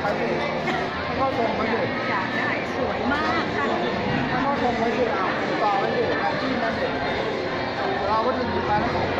สิให้เขาส่งมาสิอยากได้สวยมากค่ะให้เขาส่งมาสิต่อไปสิอาชีพนั่นสิเราก็จะหยิบไปแล้วส่ง